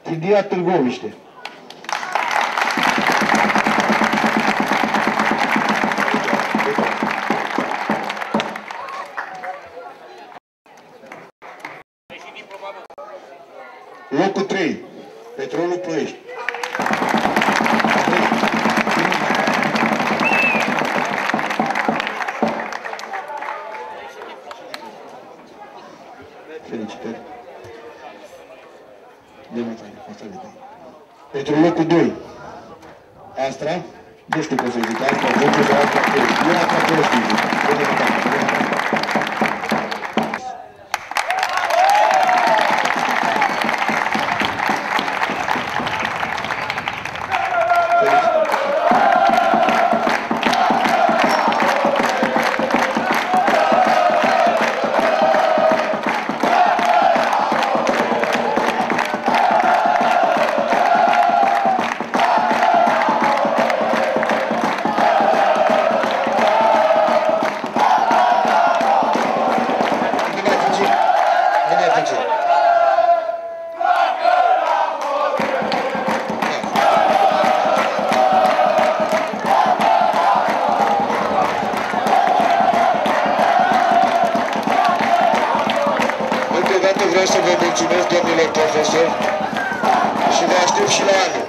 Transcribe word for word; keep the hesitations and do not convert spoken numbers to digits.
Tidia Târgoviște. Locul trei, Petrolul Ploiești. Felicitări. Pentru locul doi, Astra, nu știu cum să zic, Astra, locul de Astra Ploiești. Nu Astra Ploiești, vreau să vă mulțumesc, domnilor profesori, și vă aștept și la anul.